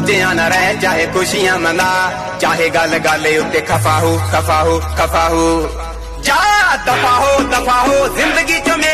सोचिया न रह, चाहे खुशियां मना, चाहे गल गल उत्ते खफा हो, खफा हो, खफा हो। जा दफा हो, जिंदगी चो